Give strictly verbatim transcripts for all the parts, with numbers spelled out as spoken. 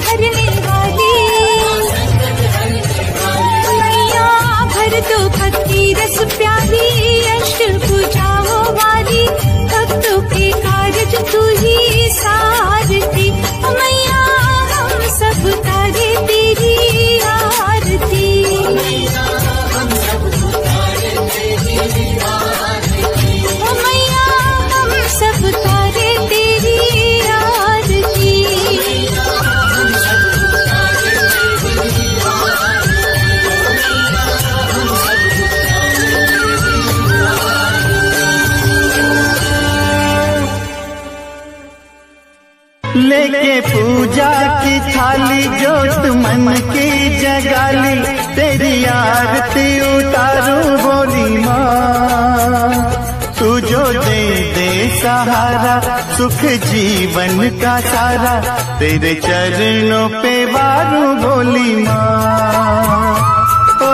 हरने वाली मैया, भर दो भक्ति रस प्यारी, अष्टभुजाओं वाली, भक्तों के कारज तू ही सारथी मैया, हम सब तारे तेरी आरती मैया, हम सब तारे तेरी आरती मैया, हम सब तारे तेरी आरती मैया, हम सब तारे तेरी लेके पूजा की थाली जोत मन की जगाली, तेरी आरती उतारूं बोली माँ, तू जो दे दे सहारा, सुख जीवन का सारा, तेरे चरणों पे वारूं बोली माँ। ओ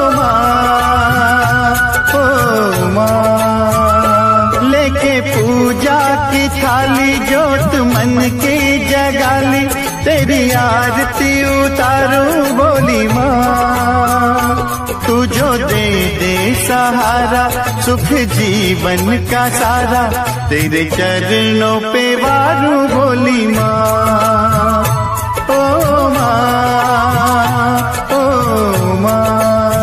माँ, ओ माँ, लेके पूजा की थाली जोत मन की जगाली, तेरी आरती उतारूं बोली माँ, तू जो दे दे सहारा, सुख जीवन का सारा, तेरे चरणों पे वारूं बोली माँ। ओ माँ, ओ माँ,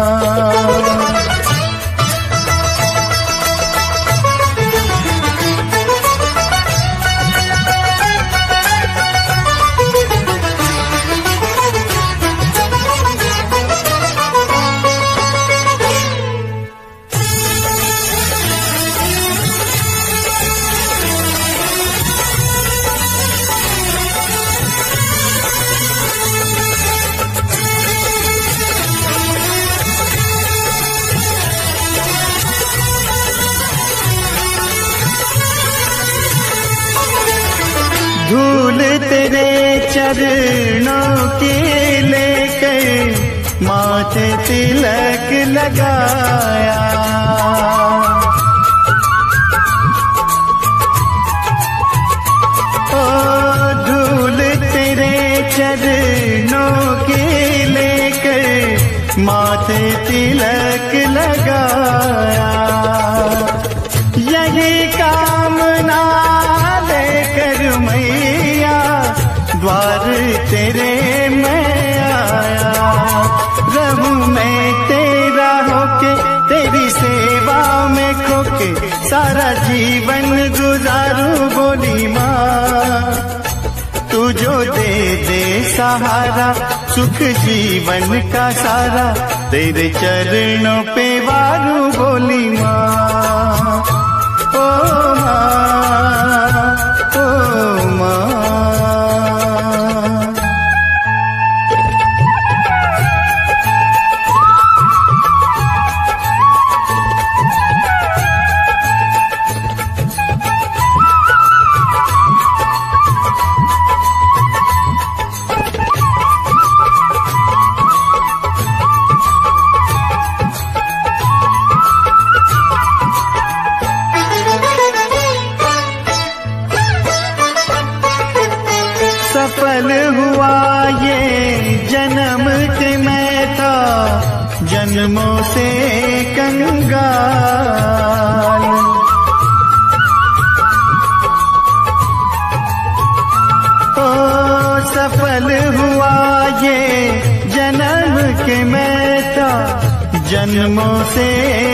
धूल तेरे चरणों के लेकर माथे तिलक लगाया, ओ धूल तेरे चरणों के लेकर माथे तिलक लगाया, यही कामना लेकर मैया द्वार तेरे मैं आया, रहूं मैं तेरा होके तेरी सेवा में खोके, सारा जीवन गुजारूं बोली माँ, तू जो दे दे सहारा, सुख जीवन का सारा, तेरे चरणों पे वारूं बोली माँ। ओ माँ, ओ माँ, सफल हुआ ये जन्म के मैं था जन्मों से कंगाल, ओ सफल हुआ ये जन्म के मैं था जन्मों से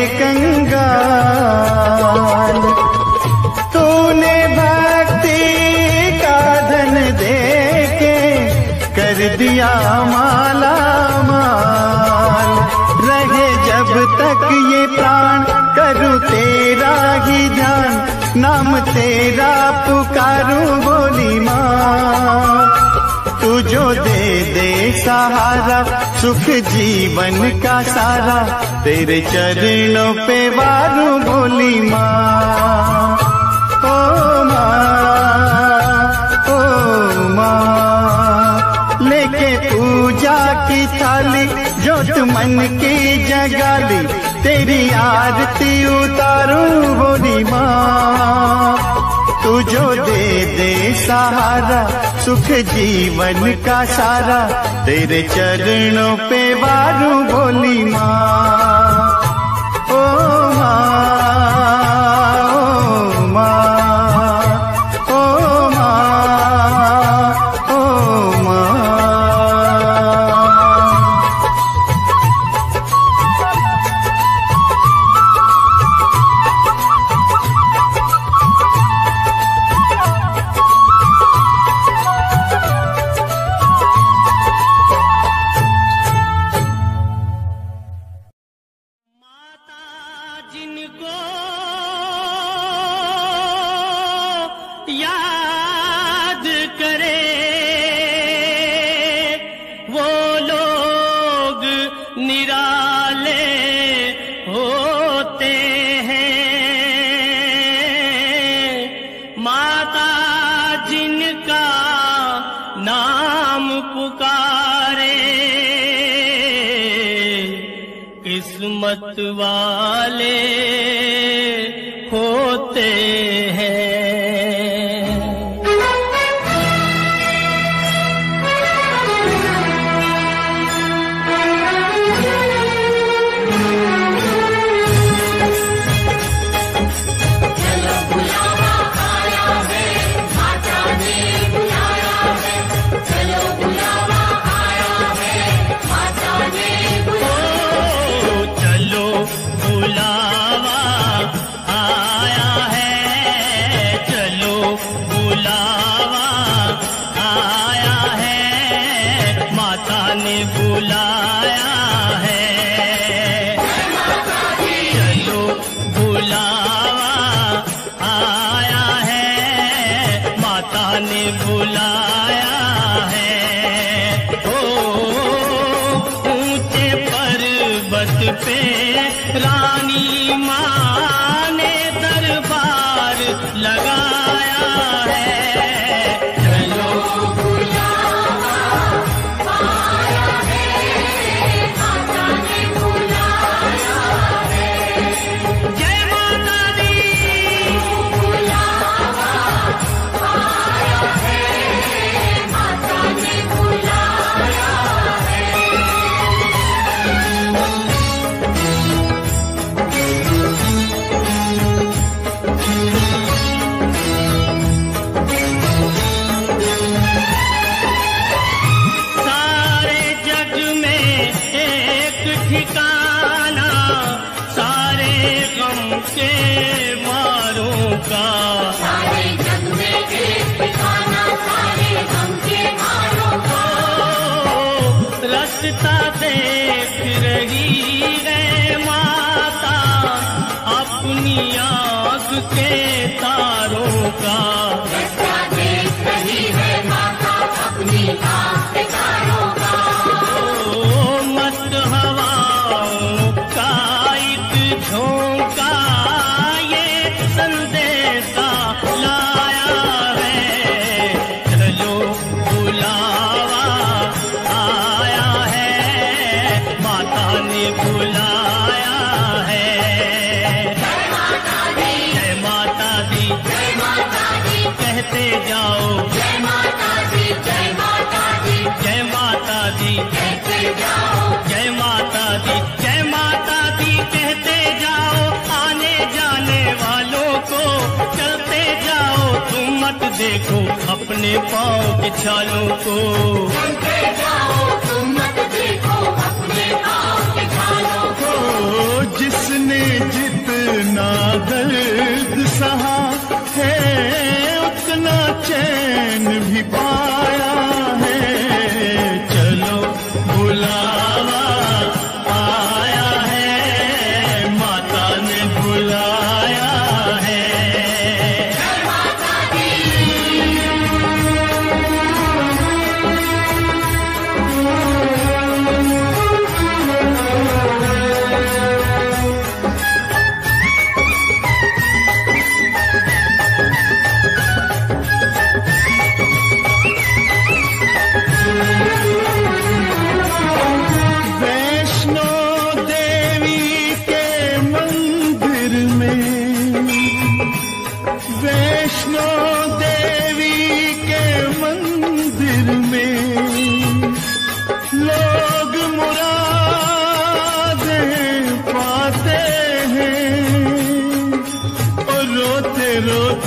कंगाल, तूने भक्ति का धन दे के कर दिया माला माल, रहे जब तक ये प्राण करूं तेरा ही ध्यान, नाम तेरा पुकारूं बोली माँ, तू जो दे दे सहारा, सुख जीवन का सारा, तेरे चरणों पे वारूं बोली माँ। ओ माँ, ओ माँ, लेके पूजा की थाली जोत मन की जगाली, तेरी आरती उतारूं बोली माँ, तू जो दे दे सहारा, सुख जीवन का सारा तेरे चरणों पे वारू बोली माँ। ओ माँ, ओ माँ, ओ माँ, ओ माँ। याद करे वो लोग निराले होते हैं। माता जिनका नाम पुकारे किस्मत वाले होते हैं। पे रानी माँ ने दरबार लगाया है। चलो बुलावा आया है, माता ने बुलाया है। जय माता दी। बुलावा आया है, माता ने बुलाया है। ठिकाना सारे गम के मारों का, सारे जग में एक ठिकाना सारे गम के मारों का। रास्ता देख रही है माता अपनी आँख के तारों का। रास्ता देख रही है माता अपनी आँख के तारों का। मस्त हवाओं का एक झोंका ये संदेशा लाया है। चलो बुलावा आया है, माता ने बुलाया है। जय माता दी, जय माता दी, जय माता दी कहते जाओ। जय माता दी, जय माता दी, जय माता दी कहते जाओ। जय माता दी, जय माता दी कहते जाओ। आने जाने वालों को चलते जाओ। तुम मत देखो अपने पाँव के छालों को। चलते जाओ तुम मत देखो अपने पाँव के छालों को। जिसने जितना दर्द सहा है उतना चैन भी पाया है। चलो बुलावा आया है, माता ने बुलाया है। जय माता दी।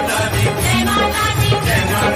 माता दी, जय माता दी, जय माता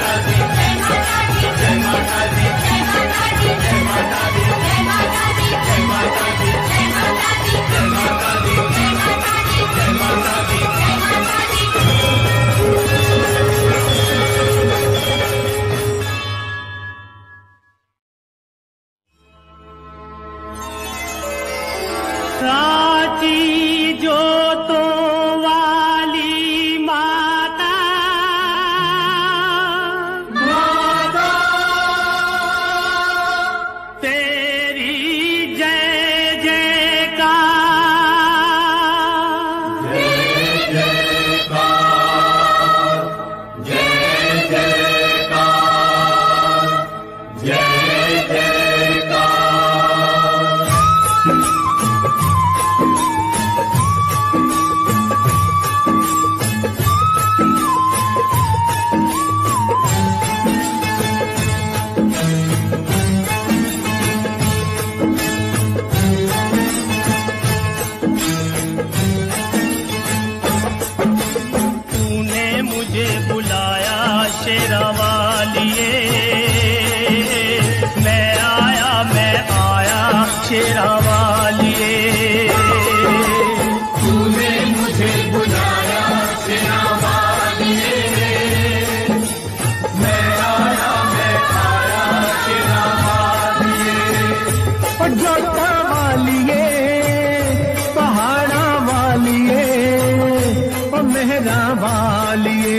शेरा वालिए।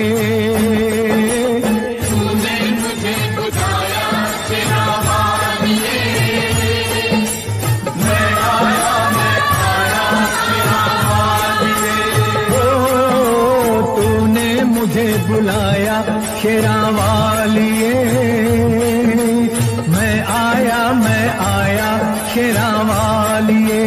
तूने मुझे बुलाया शेरा वालिए, मैं आया मैं आया शेरा वालिए। ओ तूने मुझे बुलाया शेरा वालिए, मैं आया मैं आया शेरा वालिए।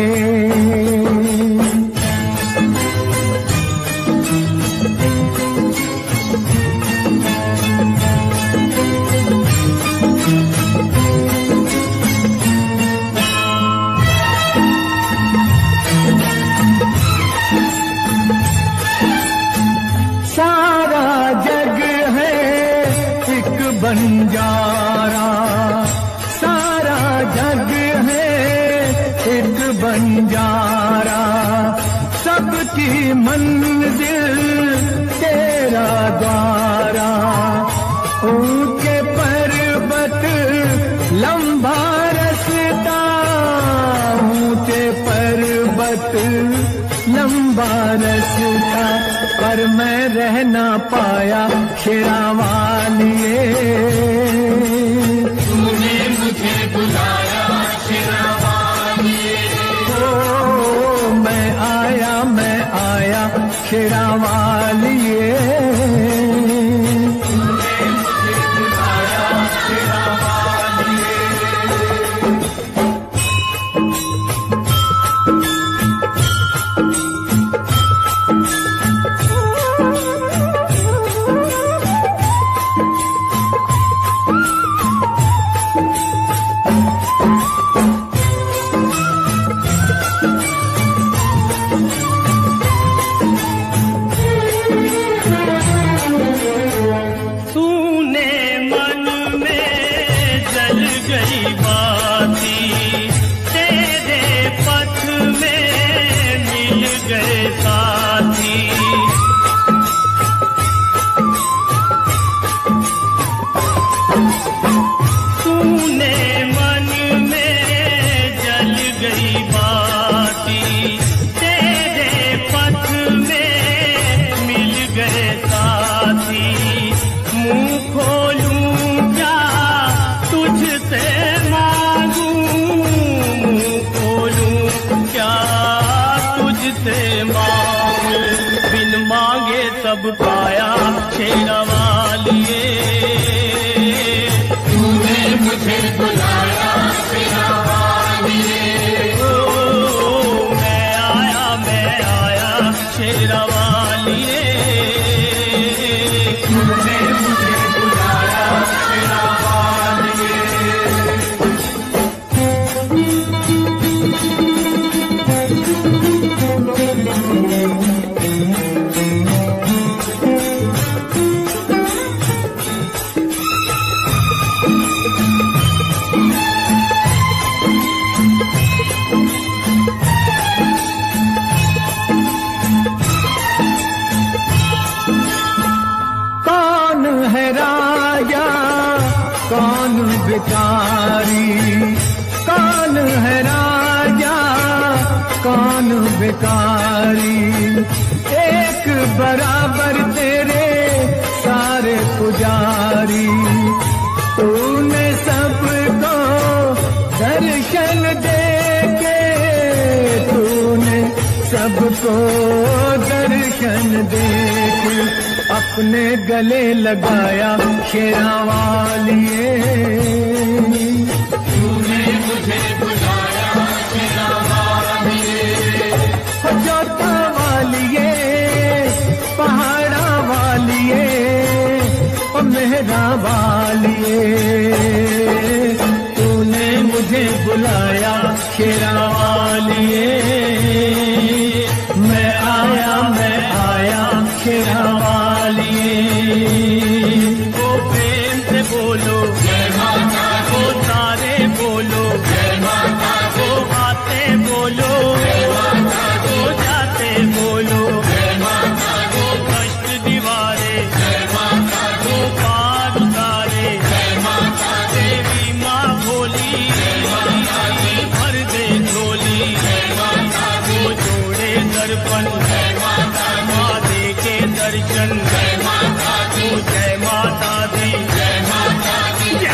सारा जग है एक बंजारा, सारा जग है एक बंजारा, सबकी मंजिल तेरा द्वारा। ऊंचे पर्वत लंबा रास्ता, ऊंचे पर्वत लंबा रास्ता, पर मैं रह ना पाया शेरा वालिए। तूने मुझे बुलाया शेरा वालिए, ओ मैं आया मैं आया शेरा वालिए। तूने मुझे बुलाया शेरा वालिए। तूने मन में जल गई बाती, तेरे पथ में मिल गए साथी। तूने मन में जल गई बाती, तेरे पथ में मिल गए साथी। मुंह खोलूं क्या तुझसे मांगूं, मुंह खोलूं क्या तुझसे मांगूं, बिन मांगे सब पाया शेरा वालिए। तूने मुझे बुलाया शेरा वालिए, ओ मैं आया मैं आया शेरा वालिए। तूने मुझे बुलाया शेरा वालिए। कौन है राजा कौन भिखारी, कौन है राजा कौन भिखारी, एक बराबर तेरे सारे पुजारी। तूने सबको दर्शन दे के, तूने सबको दर्शन दे के अपने गले लगाया शेरा वालिए। तूने मुझे बुलाया शेरा वालिए, जोता वालिए पहाड़ा वालिए और मेहरा वालिए। तूने मुझे बुलाया शेरा वालिए, मैं आया मैं आया शेरा वालिए। ओ प्रेम से बोलो जय माता दी, ओ सारे बोलो जय माता दी, ओ आते बोलो जय माता दी, ओ जाते बोलो। जय माता दी, ओ कष्ट दीवारे जय माता दी, ओ पार उतारे, जय माता दी, देवी माँ भोली भर दे झोली। जय माता दी, ओ जोड़े दर्पण जय माता दी, माँ दे के दर्शन बच्चन जय माता दी, जय माता दी, जय माता दी, जय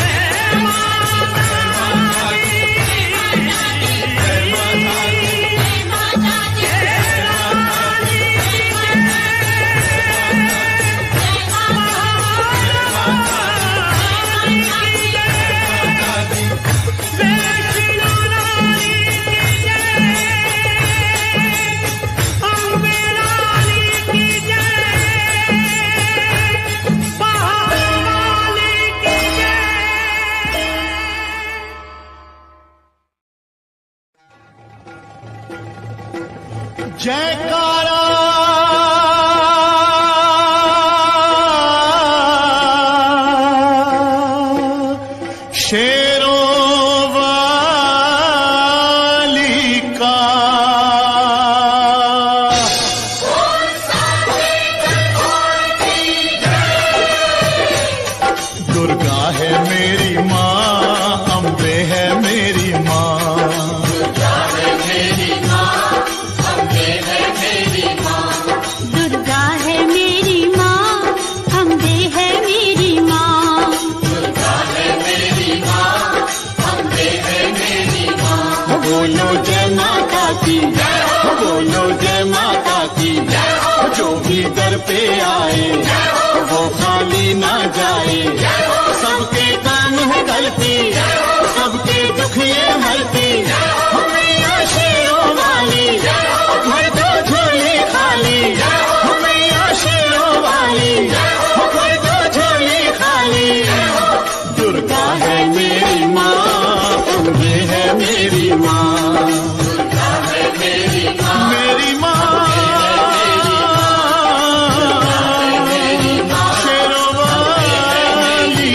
जयकारा शेरों वाली का, दुर्गा है मेरी माँ, अम्बे है मेरी माँ, दुर्गा है मेरी माँ, अम्बे है मेरी माँ, दुर्गा है मेरी माँ, अम्बे है मेरी माँ, दुर्गा है मेरी माँ, अम्बे है मेरी माँ। बोलो जय माता की जय, बोलो जय माता की जय, जो भी दर पे आए वो खाली ना जाए, सबके काम है गलती, सबके दुख ये हरती, मैया शेरों वाली भर दो झोली खाली, मैया शेरों वाली भर दो झोली खाली। दुर्गा है मेरी माँ, अम्बे है मेरी माँ, दुर्गा है मेरी माँ, मेरी माँ, शेरों वाली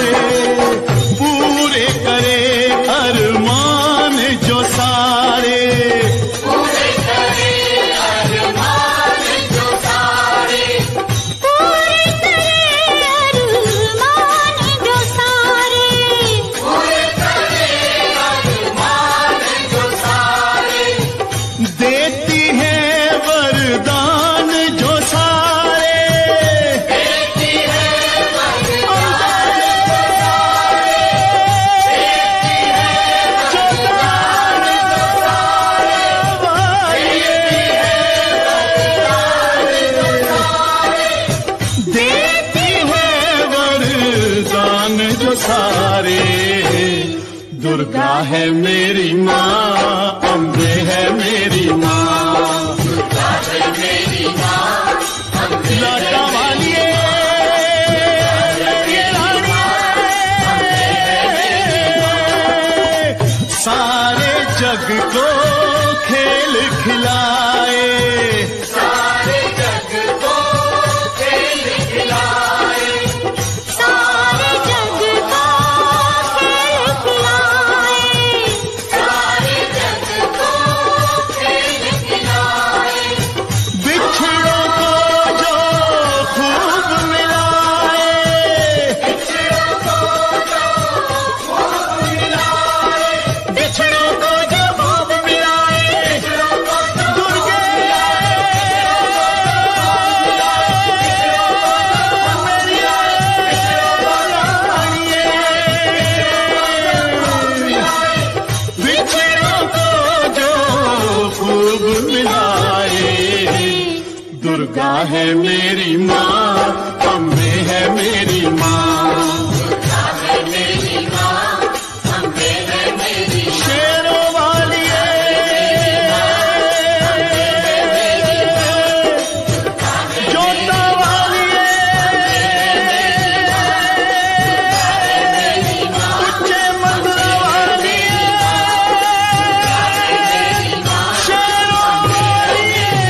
पूरे करे अरमान जो सारे, पूरे करे अरमान जो सारे, पूरे करे अरमान जो सारे, पूरे करे अरमान जो सारे, देती है वरदान जो सारे, देती है वरदान जो सारे, देती है वरदान जो सारे, देती है वरदान जो सारे। दुर्गा है मेरी माँ, अम्बे है मेरी माँ, दुर्गा है मेरी माँ, लाटा वाली सारे जग को खेल खिलाए, सारे जग को खेल खिलाए, सारे जग को खेल खिलाए, सारे जग को खेल खिलाए, बिछड़ों को जो खूब मिलाए, बिछड़ों को जो खूब मिलाए, बिछड़ों को जो खूब मिलाए, दुर्गे बिछड़ों को जो खूब मिलाए। दुर्गा है मेरी माँ, अम्बे है मेरी माँ, दुर्गा है मेरी माँ, अम्बे है मेरी माँ, शेरों वाली जोता वाली उच्चे मंदिर वाली शेरों वाली।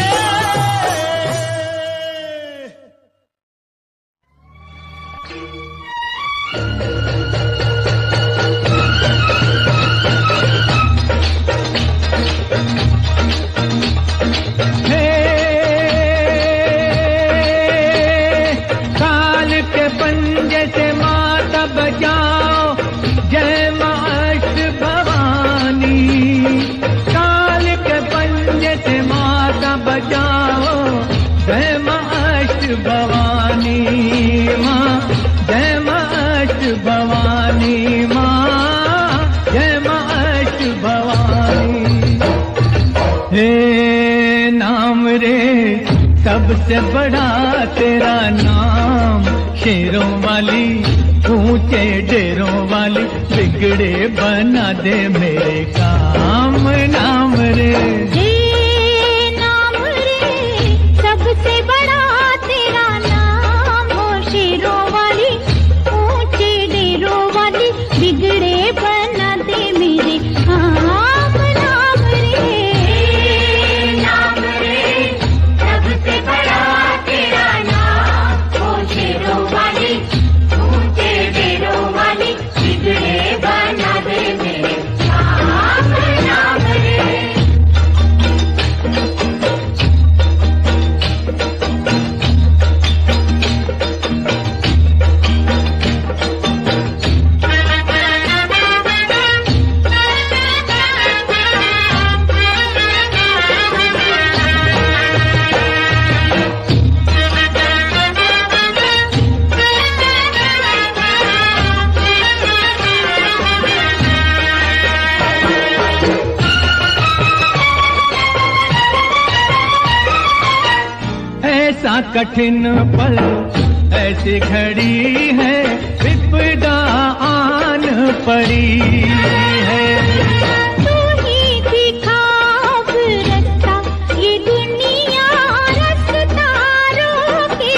काल के पंजे से माता बचाओ, जय माँ अष्ट भवानी, काल के पंजे से माता बचाओ, जय माँ अष्ट भवानी। भवानी माँ, जय माँ अष्ट भवानी माँ, जय माँ अष्ट भवानी। हे नाम रे सबसे बड़ा तेरा नाम, शेरों वाली ऊंचे डेरों वाली, बिगड़े बना दे मेरे काम। नाम रे हे नाम रे सबसे बड़ा तेरा नाम, हो शेरों वाली ऊंचे डेरों वाली, बिगड़े बना दे मेरे काम। नाम रे नाम रे सबसे बड़ा तेरा नाम, हो शेरों वाली ऊंचे डेरों वाली, बिगड़े बना दे मेरे काम। नाम रे ऐसा कठिन पल, ऐसी घड़ी है, विपदा आन पड़ी है। तू ही दिखा अब रास्ता, ये दुनिया रास्ता रोके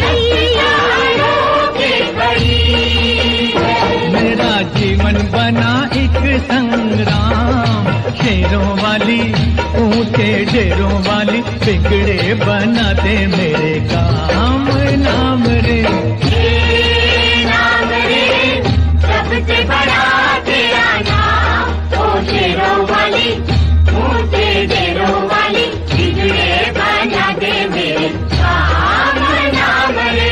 खड़ी है। मेरा जीवन बना एक संग्राम, शेरों वाली ऊंचे डेरों वाली, बिगड़े बना दे मेरे काम। नाम रे नाम रे सबसे बड़ा तेरा नाम, ओ शेरों वाली ऊंचे डेरों वाली, बिगड़े बना दे मेरे काम। नाम रे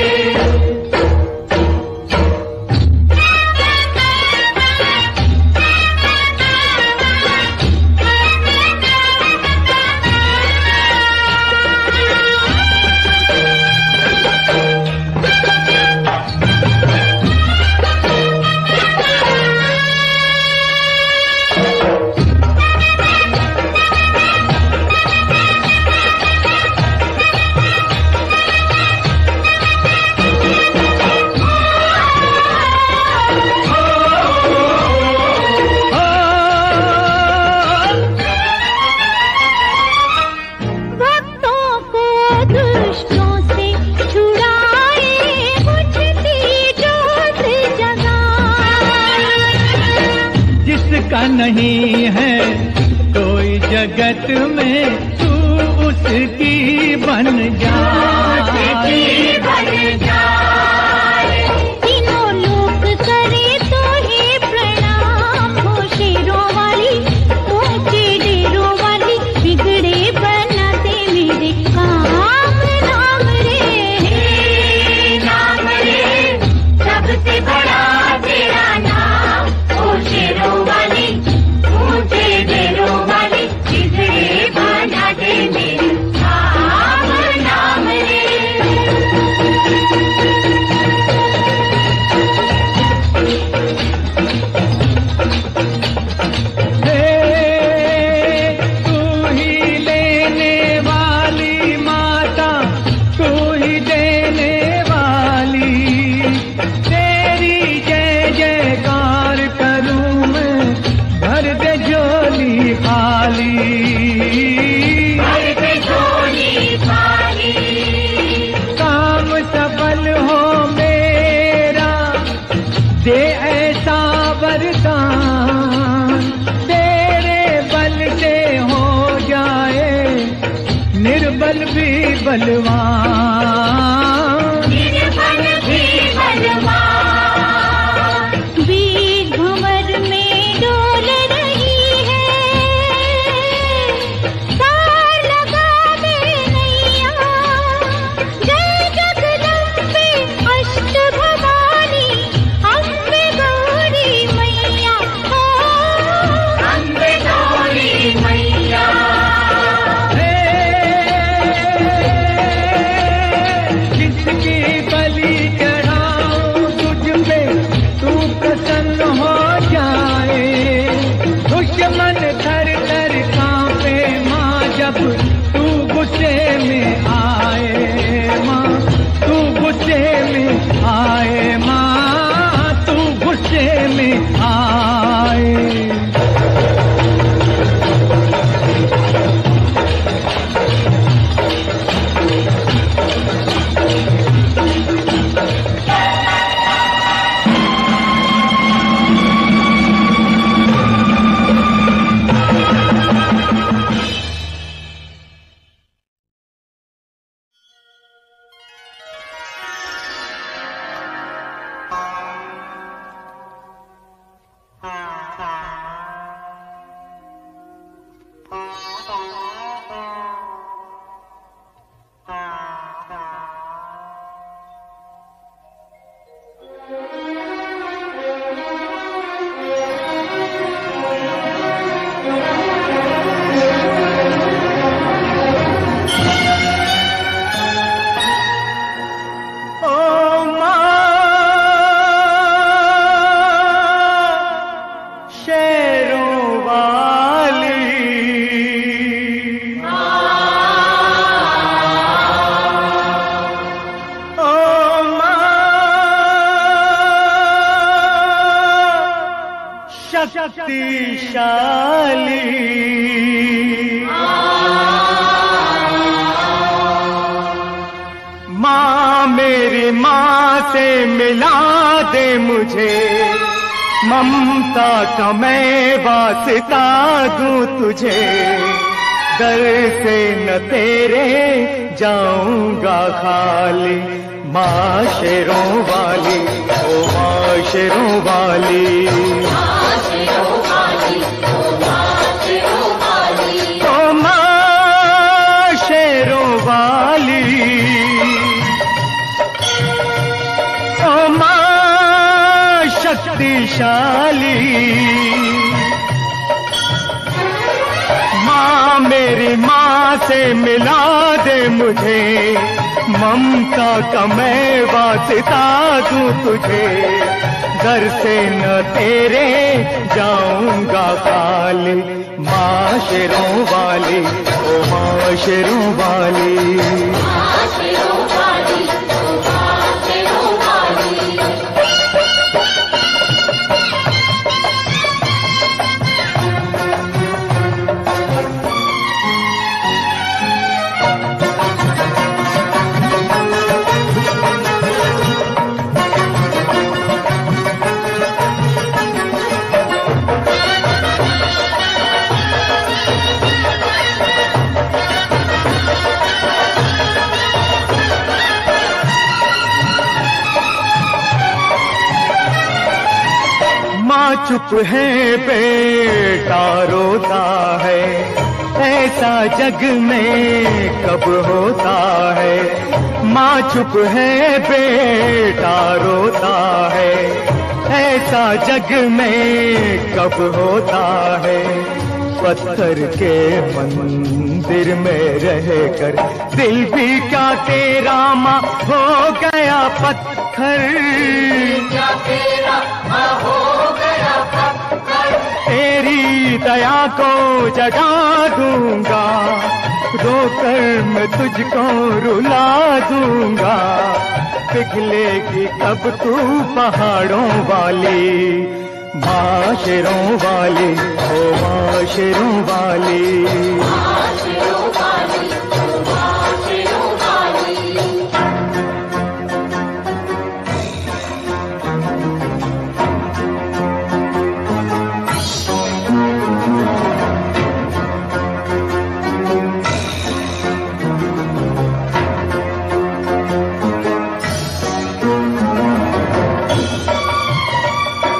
नहीं है कोई जगत में, तू उसकी बन जा, बन जा। तीनों लोक करे तो ही प्रणाम, हो शेरों वाली ऊंचे डेरों वाली, बिगड़े बना दे मेरे काम। नाम रे नाम रे सबसे बड़ा तेरा नाम, हो शेरों वाली ऊंचे डेरों वाली, बिगड़े बना दे मेरे काम। नाम रे निर्बल भी बलवान, निर्बल भी बलवान, वीर भंवर में डोल रही है, तार लगा दे नैया, जय जगदम्बे अष्ट भवानी, अम्बे गौरी मैया, हो अम्बे गौरी मैया। बलि चढ़ाऊं तुझ पे, तू प्रसन्न हो जाए। दुश्मन थर थर कांपे माँ जब तू गुस्से में आए। माँ तू गुस्से में आए, माँ तू गुस्से में आए। शक्तिशाली माँ मेरी माँ से मिला दे मुझे, ममता का मैं वास्ता दूं तुझे। दर से न तेरे जाऊंगा खाली, माँ शेरों वाली ओ माँ शेरों वाली। ओ माँ शेरों वाली, ओ माँ शक्तिशाली। माँ मेरी माँ से मिला दे मुझे, ममता का मैं वास्ता दूं तुझे। घर से न तेरे जाऊंगा खाली, माँ शेरों वाली ओ माँ शेरों वाली। चुप है बेटा रोता है, ऐसा जग में कब होता है। माँ चुप है बेटा रोता है, ऐसा जग में कब होता है। पत्थर के मंदिर में रहकर दिल भी क्या तेरा माँ हो गया पत्थर। क्या तेरा माँ हो गया पत्थर। तेरी दया को जगा दूंगा, रोकर मैं तुझको रुला दूंगा। पिघलेगी कब तू पहाड़ों वाली, माँ शेरों वाली ओ माँ शेरों वाली। माँ शेरों वाली ओ माँ शेरों वाली।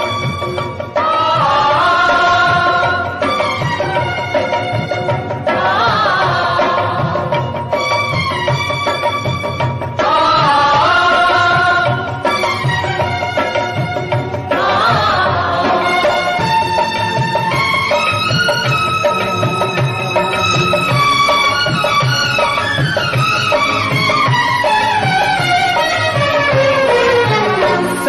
Ah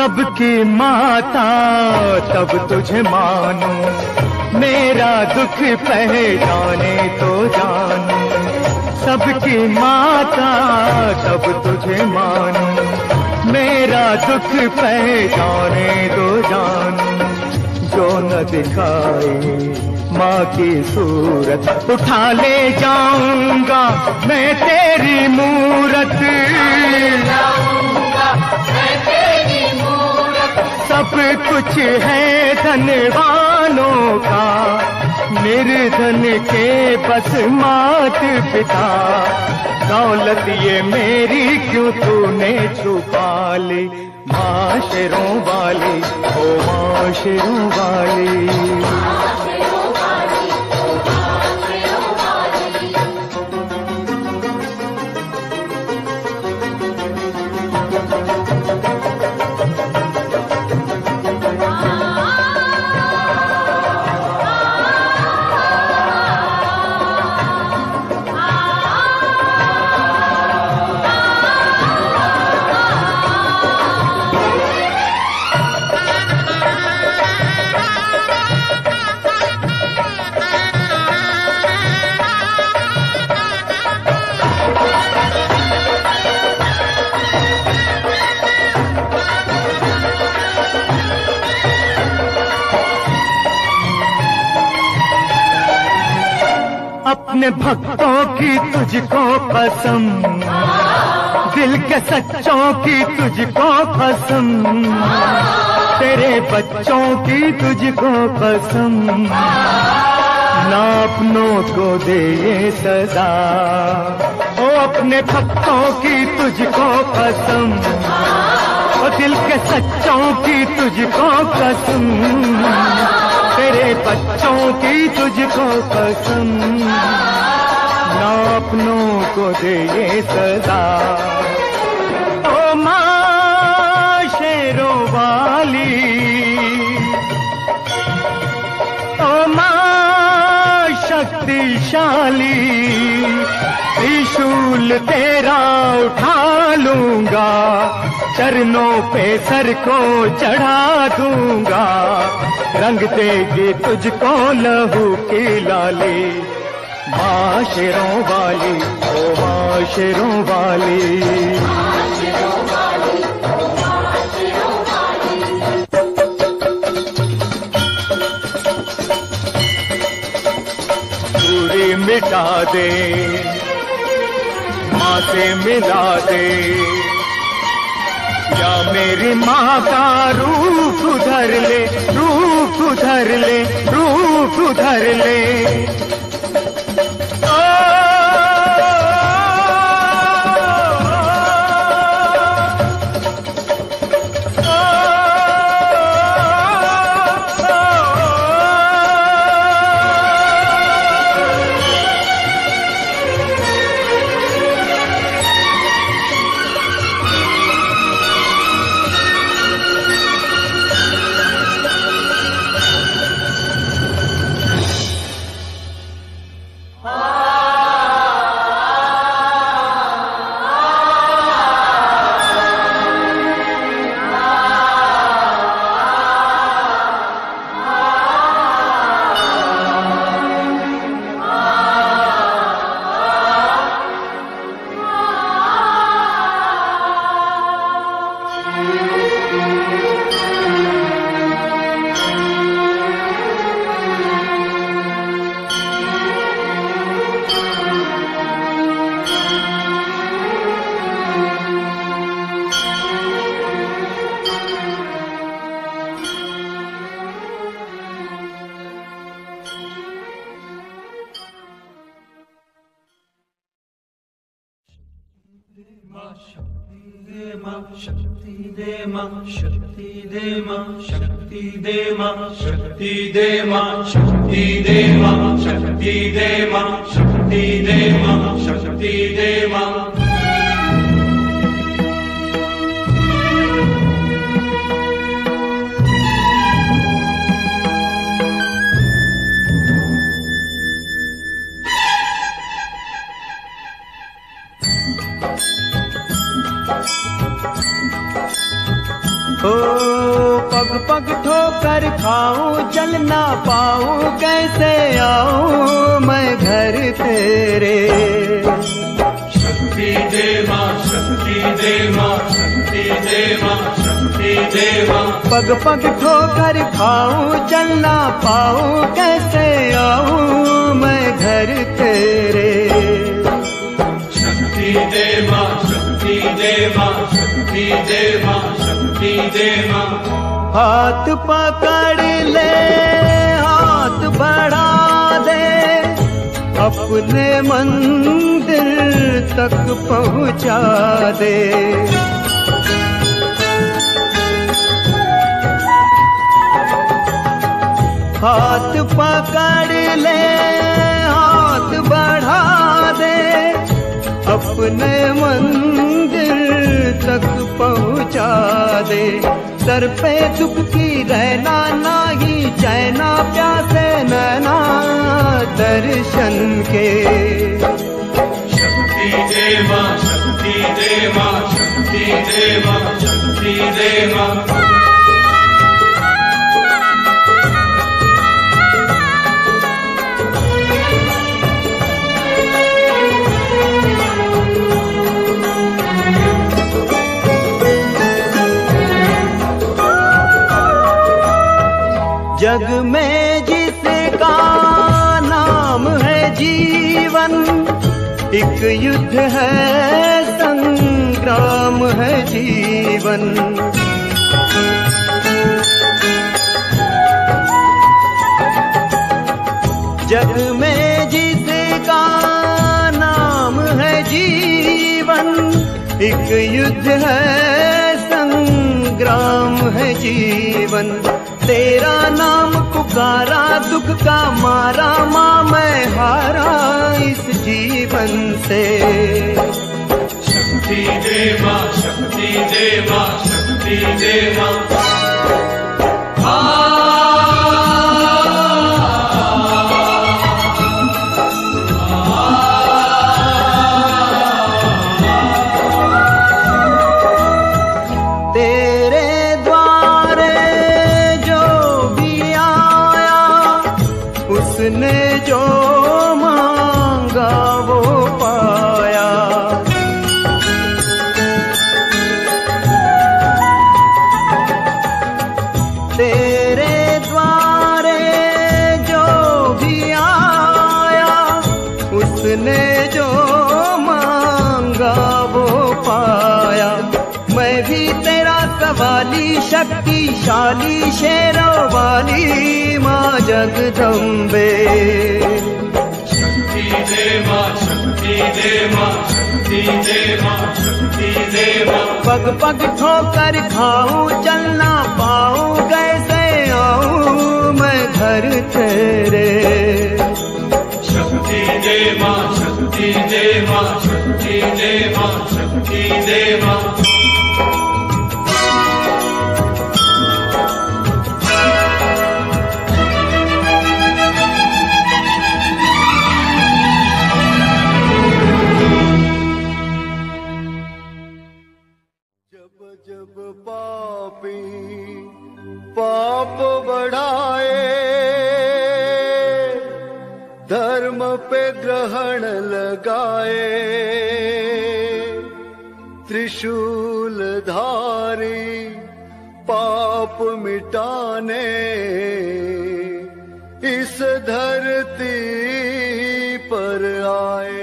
सबकी माता तब तुझे मानूं, मेरा दुख पहचाने तो जानूं। सबकी माता तब तुझे मानूं, मेरा दुख पहचाने तो जानूं। जो न दिखाए माँ की सूरत, उठा ले जाऊंगा मैं तेरी मूरत। सब कुछ है धनवानों का, निर्धन के बस मात पिता। दौलत ये मेरी क्यों तूने छुपा ली, माँ शेरों वाली, ओ माँ शेरों वाली। अपने भक्तों की तुझको कसम, दिल के सच्चों की तुझको कसम, तेरे बच्चों की तुझको कसम। ना अपनों को दे ये सजा, ओ अपने भक्तों की तुझको कसम, ओ दिल के सच्चों की तुझको कसम, तेरे बच्चों की तुझको कसम। ना अपनों को दे ये सजा, ओ माँ शेरों वाली, ओ माँ शक्तिशाली। त्रिशूल तेरा उठा लूंगा, चरणों पे सर को चढ़ा दूंगा। रंग देगी तुझको लहू की लाली, माँ शेरों वाली, ओ माँ शेरों वाली। दूरी मिटा दे, माँ से मिला दे, या मेरी माँ का रूप उधर ले, रूप उधर ले, रूप उधर ले। शक्ति दे मां, शक्ति दे मां, शक्ति दे मां, शक्ति दे मां, शक्ति दे मां, शक्ति दे मां, शक्ति दे मां, शक्ति दे मां। ओ पग पग ठोकर खाऊं, चल ना पाऊं, कैसे आऊं मैं घर तेरे। शक्ति दे मां, शक्ति दे मां, शक्ति दे मां, शक्ति दे मां। पग पग ठोकर खाऊं, चल ना पाऊं, कैसे आऊं मैं घर तेरे। शक्ति दे मां, शक्ति दे मां, शक्ति दे मां, शक्ति दे मां। हाथ पकड़ ले, हाथ बढ़ा दे, अपने मंदिर तक पहुंचा दे। हाथ पकड़ ले, हाथ बढ़ा दे, अपने मंदिर तक पहुंचा दे। सर पे दुख की रहना नाही, चैना प्यासे नैना दर्शन के। शक्ति दे मां, शक्ति दे मां, शक्ति दे मां, शक्ति दे मां। जग में जिसका नाम है जीवन, एक युद्ध है, संग्राम है जीवन। जग में जिसका नाम है जीवन, एक युद्ध है, संग्राम है जीवन। तेरा नाम पुकारा, दुख का मारा, माँ मैं हारा इस जीवन से। शक्ति दे मां, शक्ति दे मां, शक्ति दे मां। उसने जो मांगा वो पाया। तेरे द्वारे जो भी आया, उसने जो मांगा वो पाया। मैं भी तेरा सवाली, शक्तिशाली, शेरों वाली माँ जगदम्बे। शक्ति दे मां, शक्ति दे मां, शक्ति दे मां, शक्ति दे मां। पग पग ठोकर खाऊं, चल ना पाऊं, कैसे आऊं मैं घर तेरे। शक्ति दे मां, शक्ति दे मां, शक्ति दे मां, शक्ति दे मां। जब पापी पाप बढ़ाए, धर्म पे ग्रहण लगाए, त्रिशूल धारी पाप मिटाने इस धरती पर आए।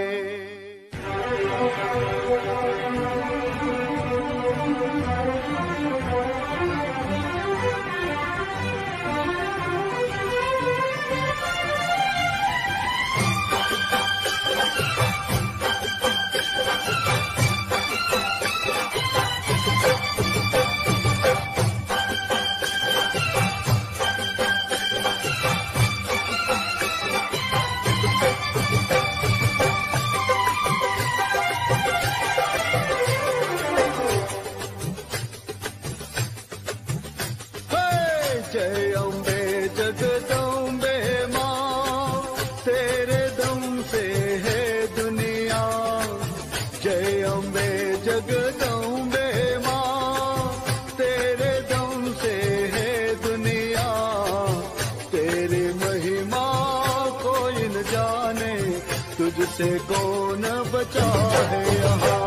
जय अम्बे जगदम्बे माँ, तेरे दम से है दुनिया। जय अम्बे जगदम्बे माँ, तेरे दम तुझसे कौन बचा है यहाँ।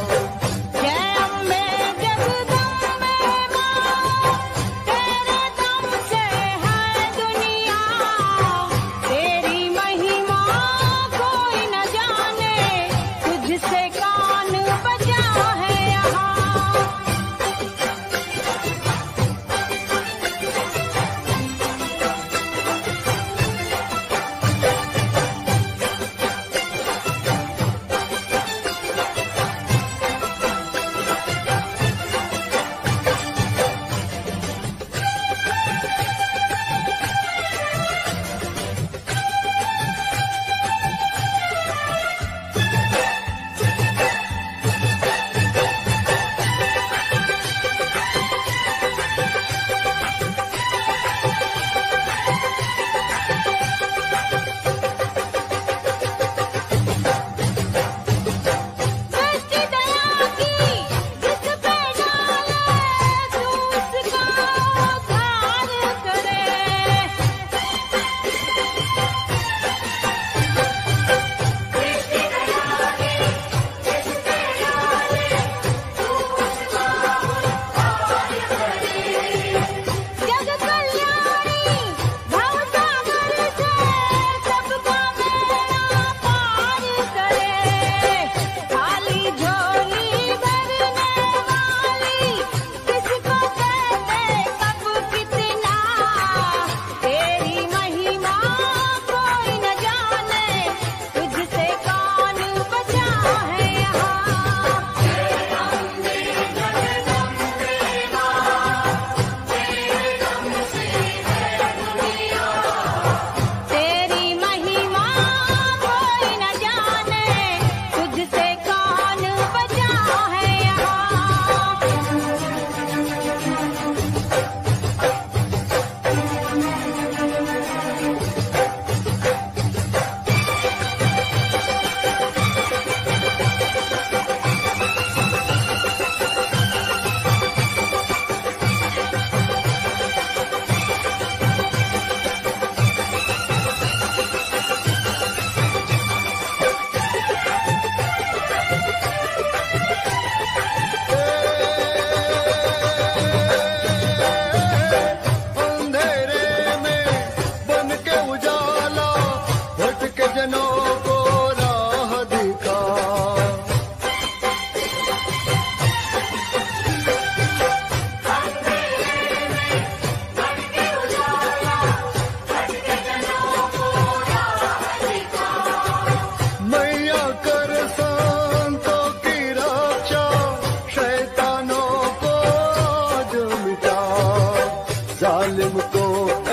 जालिम को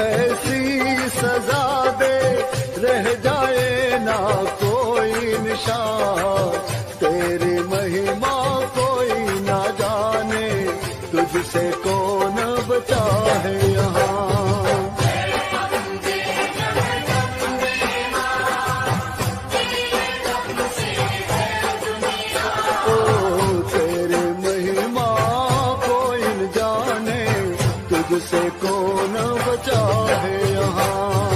ऐसी सजा दे रह जाए ना कोई निशान, तेरी महिमा कोई ना जाने, तुझसे कौन बचा है यहाँ। तुझसे कौन बचा है यहाँ।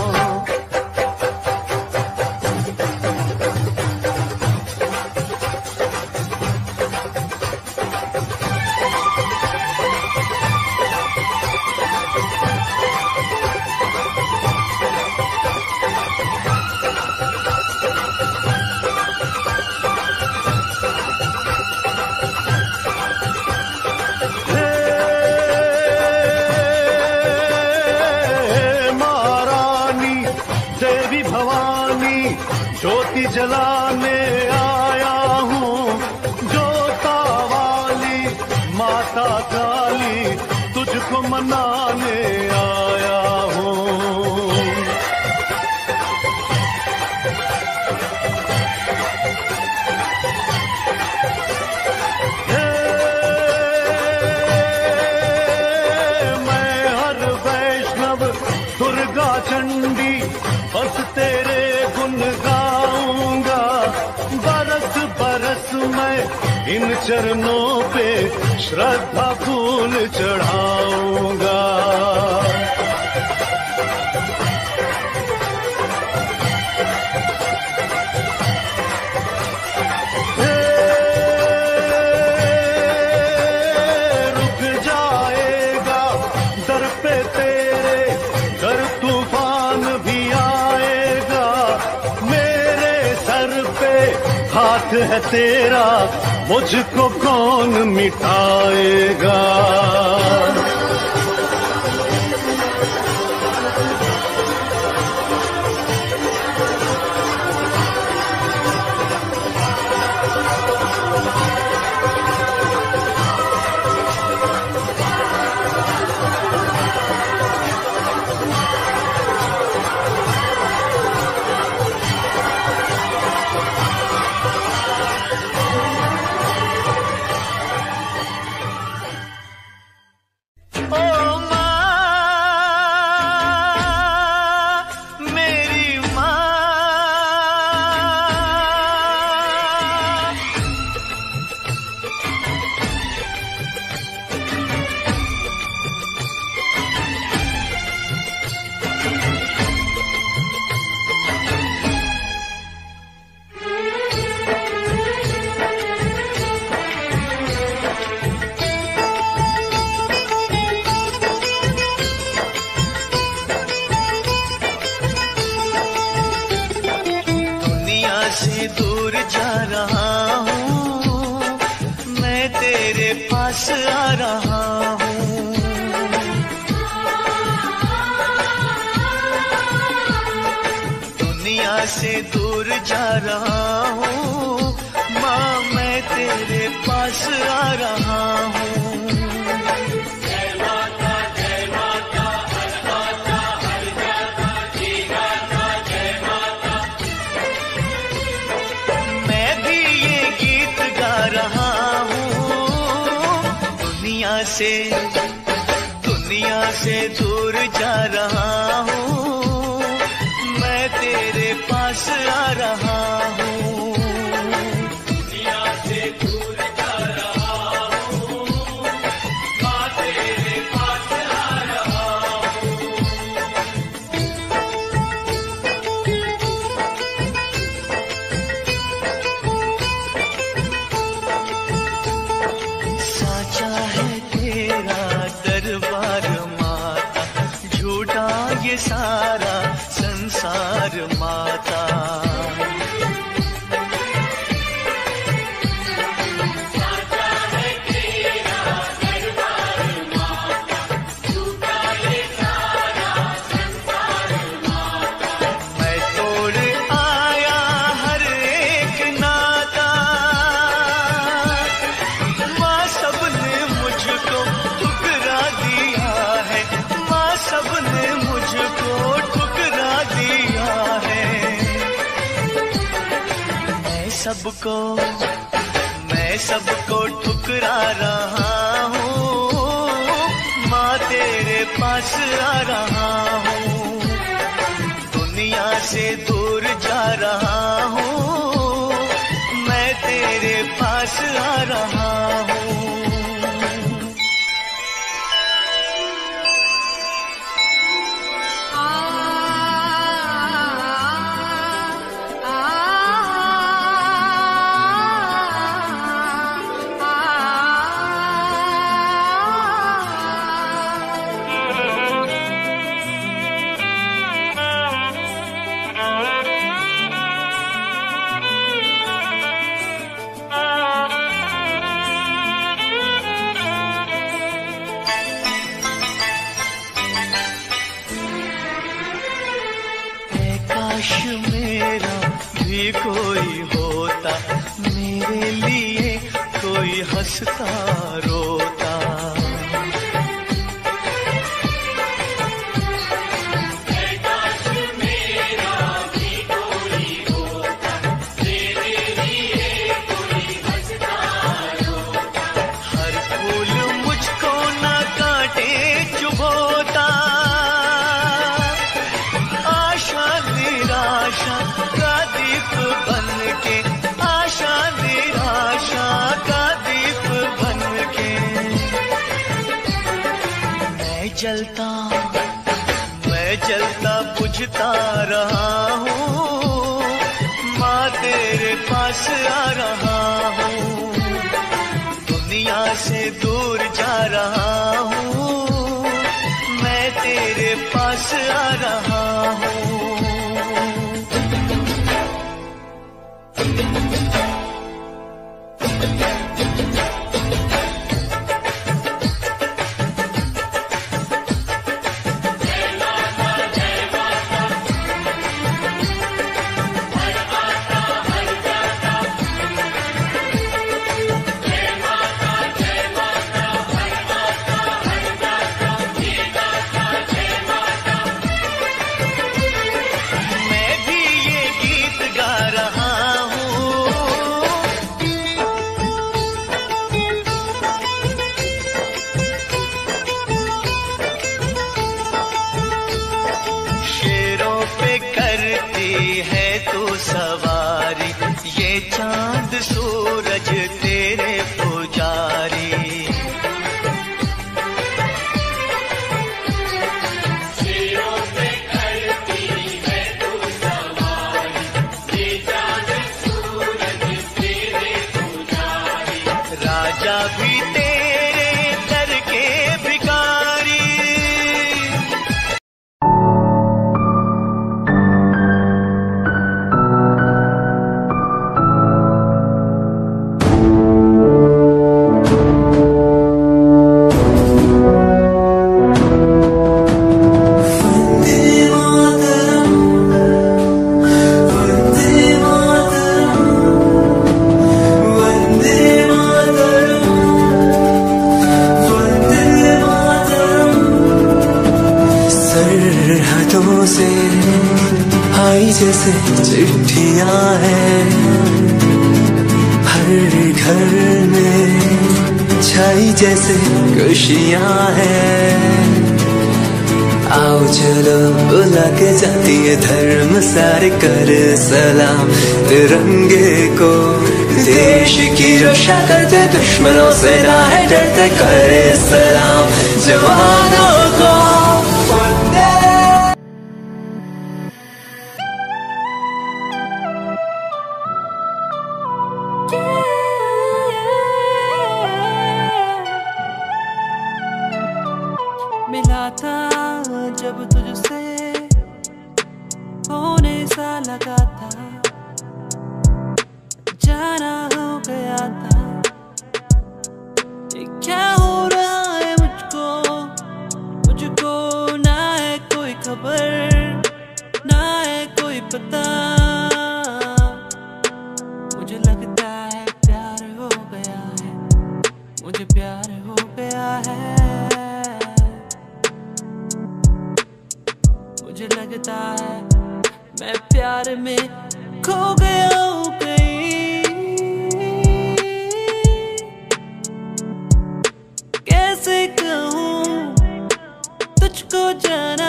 देवी भवानी ज्योति जलाने आया हूँ, जोता वाली माता काली तुझको मनाने आया हूँ। मैं हर वैष्णव दुर्गा चंडी बस तेरे गुण गाऊंगा, बरस बरस मैं इन चरणों पे श्रद्धा फूल चढ़ाऊंगा। साथ है तेरा मुझको कौन मिटाएगा। से दूर जा रहा हूँ माँ, मैं तेरे पास आ रहा हूँ। जय माता जय माता हर माता हर जाता जी गाता जय माता। मैं भी ये गीत गा रहा हूँ, दुनिया से दुनिया से दूर जा रहा हूँ, मैं तेरे पास आ रहा हूँ। दुनिया से दूर जा रहा हूँ, माँ तेरे पास आ रहा हूँ। साचा है तेरा दरबार माता, झूठा ये सारा संसार माता। साचा है तेरा दरबार माता, झूठा ये सारा संसार माता। मैं तोड़ आया हर एक नाता, माँ सबने मुझको ठुकरा दिया है, माँ सबने मुझको ठुकरा दिया है। मैं सबको मैं सबको ठुकरा रहा हूँ, माँ तेरे पास आ रहा हूँ। दुनिया से दूर जा रहा हूँ, मैं तेरे पास आ रहा हूँ। काश मेरा भी कोई होता, मेरे लिए कोई हंसता रोता। काश मेरा भी कोई होता, मेरे लिए कोई हंसता रोता। हर फूल मुझको न काटे चुभोता, आशा निराशा का दीप बन के, आशा निराशा का दीप बन के। मैं जलता मैं जलता बुझता रहा हूँ, माँ तेरे पास आ रहा हूँ। दुनिया से दूर जा रहा हूँ, मैं तेरे पास आ रहा हूँ। सूरज तेरे पुजारी। सिरों पे करती है तू सवारी, ये चांद सूरज तेरे पुजारी। राजा भी तेरे दर के भिखारी। सरहदों से आई जैसे चिट्ठियां हैं, हर घर में छाई जैसे खुशियां हैं। आओ चलो बुला के जाती है धर्म सारे कर सलाम तिरंगे को। देश की रक्षा करते दुश्मनों से ना है डरते, करे सलाम जवानों को। मिला था जब तुझसे होने सा लगा था, जाना हो गया था। ये क्या हो रहा है मुझको, मुझको ना है कोई खबर, ना है कोई पता। मुझे लगता है प्यार हो गया है, मुझे प्यार हो गया है। मुझे लगता है मैं प्यार में खो गया हूँ कहीं। कैसे कहूँ तुझको जाना,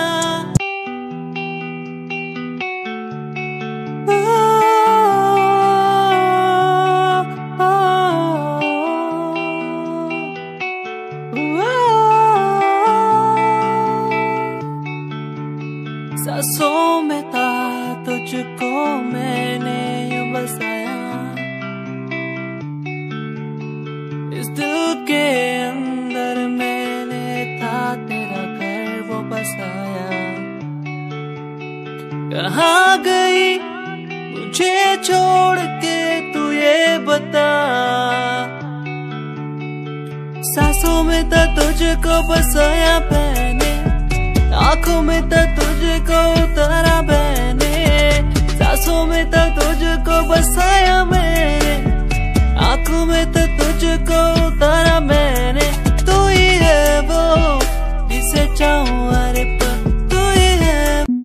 सांसों में था तुझको मैंने यूं बसाया, इस दिल के अंदर मैंने था तेरा घर वो बसाया। कहाँ गई मुझे छोड़ के तू ये बता, सांसों में था तुझको बसाया मैंने, आँखों में था तुझको उतारा मैंने। सांसों में था तुझको बसाया मैंने, आँखों में था तुझको उतारा मैंने। तू ही है वो जिसे चाहूँ हर पल, तू ही है।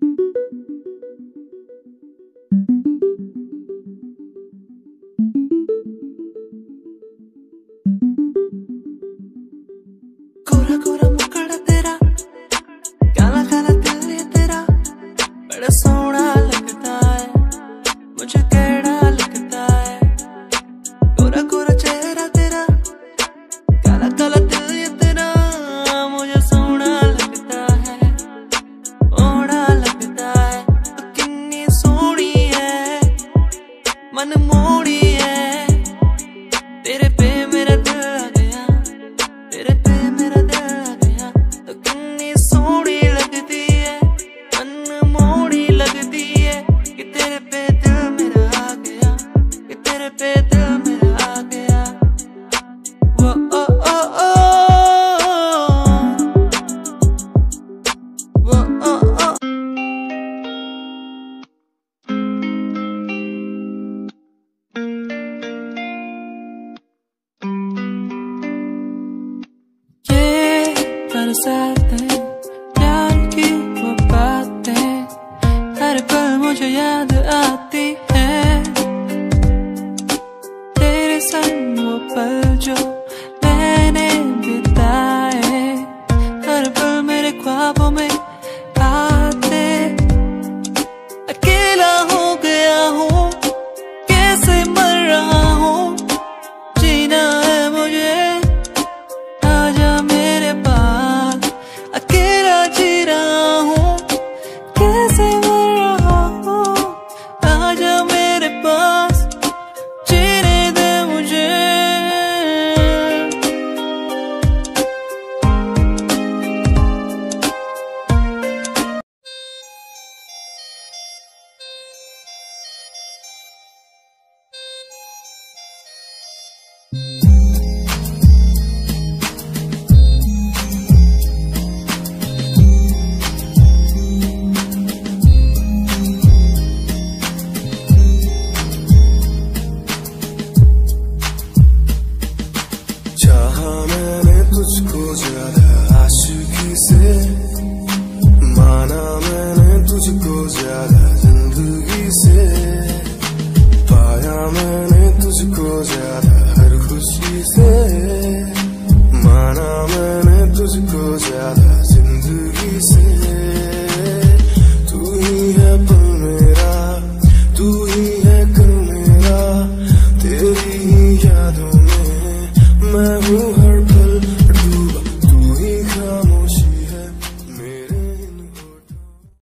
कोरा कोरा मुखड़ा तेरा, काला काला दिल ये तेरा, बड़ा सोहना लगता है, मुझे कैड़ा लगता है। कोरा कोरा चेहरा तेरा, काला काला दिल ये तेरा, मुझे सोहना लगता है, ओढ़ा लगता है। तू कितनी सोहनी है, मन मोड़ी है, तेरे पे मेरा दिल आ गया, तेरे पे मेरा दिल आ गया। तो कितनी सोहनी लगती है, मन मोड़ी लगती है, कि तेरे पे दिल मेरा आ गया, कि तेरे पे दिल मेरा आ गया। वो ओ ओ ओ वो ओ ओ। ये बरसातें प्यार की वो बातें, हर पल मुझे याद आती है। तेरे संग वो पल जो मैंने बिताए, हर पल मेरे ख्वाबों में आते। अकेला हो गया हूँ, कैसे मर रहा हूँ, से, माना मैंने तुझको ज्यादा जिंदगी से, पाया मैंने तुझको ज्यादा हर खुशी से, माना मैंने तुझको ज्यादा जिंदगी से। तू ही है पल मेरा, तू ही है कल मेरा, तेरी ही यादों में मैं हूँ